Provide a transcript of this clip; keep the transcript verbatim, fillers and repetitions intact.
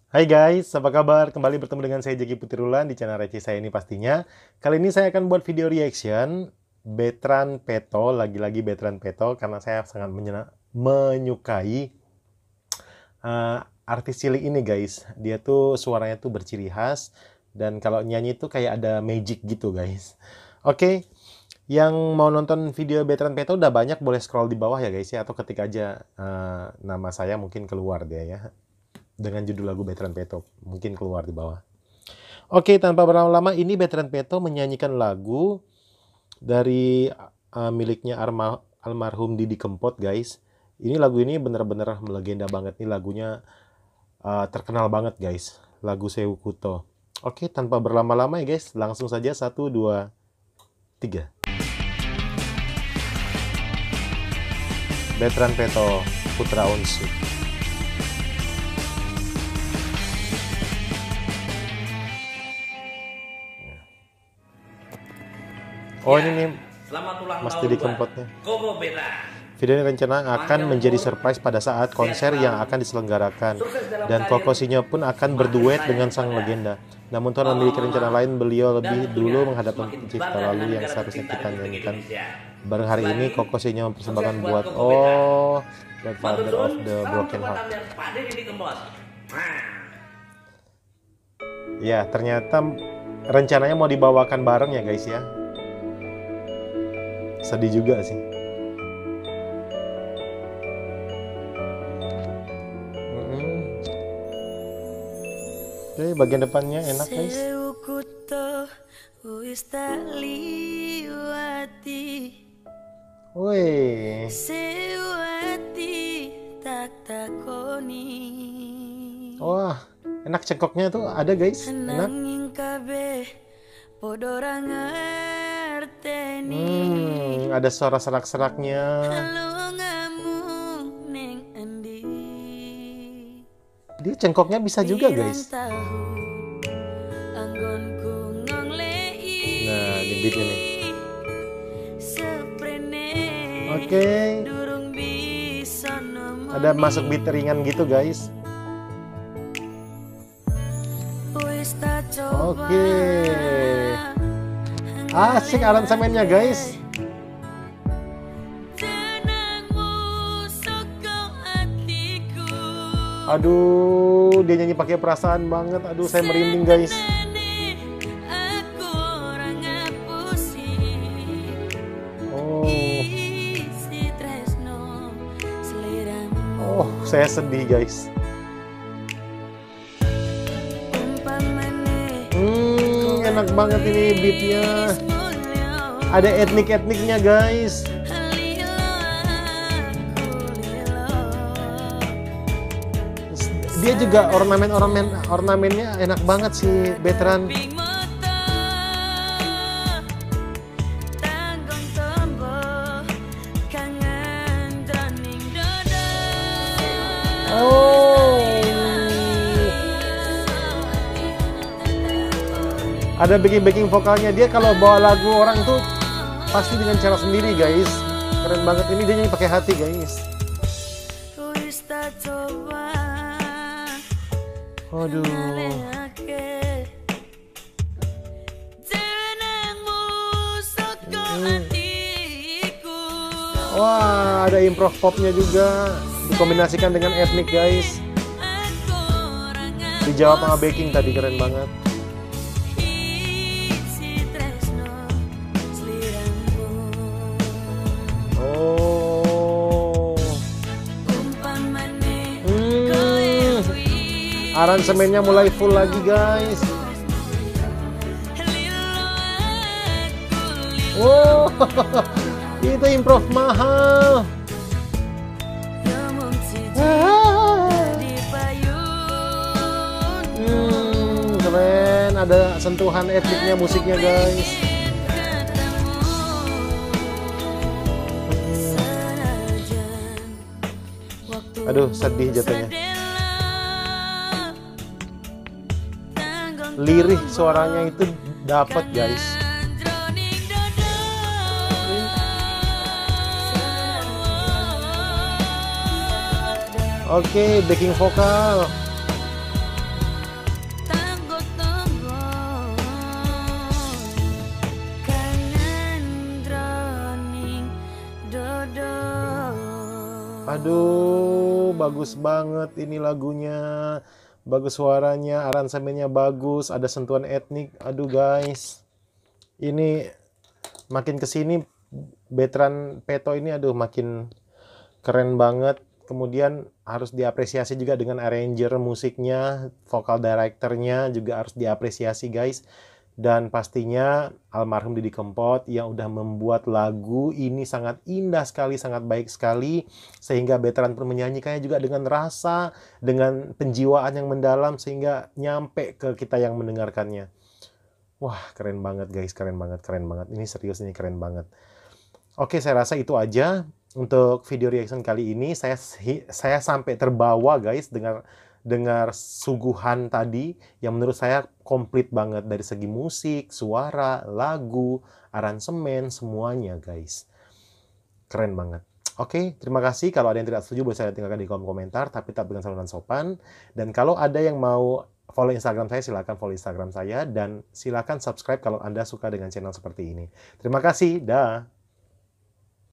Hai guys, apa kabar? Kembali bertemu dengan saya Jeki Putirulan di channel receh saya ini pastinya. Kali ini saya akan buat video reaction Bertrand Peto, lagi-lagi Bertrand Peto karena saya sangat menyukai uh, artis cilik ini guys. Dia tuh suaranya tuh berciri khas dan kalau nyanyi tuh kayak ada magic gitu guys. Oke, yang mau nonton video Bertrand Peto udah banyak, boleh scroll di bawah ya guys ya, atau ketik aja uh, nama saya mungkin keluar dia ya. Dengan judul lagu Bertrand Peto, mungkin keluar di bawah. Oke, tanpa berlama-lama, ini Bertrand Peto menyanyikan lagu dari uh, miliknya Arma, almarhum Didi Kempot, guys. Ini lagu ini bener-bener melegenda banget nih, lagunya uh, terkenal banget, guys. Lagu Sewu Kuto. Oke, tanpa berlama-lama ya, guys. Langsung saja, satu, dua, tiga. Bertrand Peto, Putra Onsu. Oh ya, ini nih Mas Didi Kempotnya. Video ini rencana akan menjadi surprise pada saat konser yang akan diselenggarakan. Dan Koko Sinyo pun akan berduet dengan sang legenda. Namun Tuhan memiliki rencana lain, beliau lebih dulu menghadapkan pencipta lalu yang seharusnya kita nyanyikan. Bareng hari ini Koko Sinyo mempersembahkan buat Oh, The Father of the Broken Heart. Ya, ternyata rencananya mau dibawakan bareng ya guys ya. Sedih juga sih. Mm-hmm. Oke, bagian depannya enak guys. Wih. Wah, enak cengkoknya tuh ada guys. Enak. Hmm, ada suara serak-seraknya. Dia cengkoknya bisa juga guys. Nah, ini beatnya nih. Oke. Ada masuk beat ringan gitu guys. Oke. Asik aransemennya guys. Aduh, dia nyanyi pakai perasaan banget. Aduh, saya merinding guys. Oh. Oh, saya sedih guys. Hmm, enak banget ini beatnya. Ada etnik-etniknya guys. Dia juga ornamen-ornamen ornamennya enak banget sih Bertrand. Oh. Ada backing-backing vokalnya. Dia kalau bawa lagu orang tuh pasti dengan cara sendiri guys. Keren banget, ini dia nyanyi pakai hati guys. Aduh. Hmm. Wah, ada improv popnya juga. Dikombinasikan dengan etnik guys. Dijawab sama backing tadi, keren banget. Aransemennya mulai full lagi guys. Wow, itu improv mahal. Hmm, keren. Ada sentuhan etniknya musiknya guys. Hmm. Aduh, sedih jatuhnya. Lirih suaranya itu dapat guys. Oke, backing vokal. Aduh, bagus banget ini lagunya. Bagus suaranya, aransemennya bagus, ada sentuhan etnik. Aduh guys, ini makin kesini Bertrand Peto ini aduh makin keren banget. Kemudian harus diapresiasi juga dengan arranger musiknya, vokal directornya juga harus diapresiasi guys. Dan pastinya almarhum Didi Kempot yang udah membuat lagu ini sangat indah sekali, sangat baik sekali. Sehingga Bertrand pun menyanyikannya juga dengan rasa, dengan penjiwaan yang mendalam sehingga nyampe ke kita yang mendengarkannya. Wah, keren banget guys, keren banget, keren banget. Ini serius, ini keren banget. Oke, saya rasa itu aja untuk video reaction kali ini. Saya saya sampai terbawa guys dengar dengar suguhan tadi yang menurut saya komplit banget dari segi musik, suara, lagu, aransemen, semuanya guys. Keren banget. Oke, terima kasih. Kalau ada yang tidak setuju boleh saya tinggalkan di kolom komentar, tapi tetap dengan saluran sopan. Dan kalau ada yang mau follow Instagram saya, silakan follow Instagram saya dan silakan subscribe kalau Anda suka dengan channel seperti ini. Terima kasih. Dah.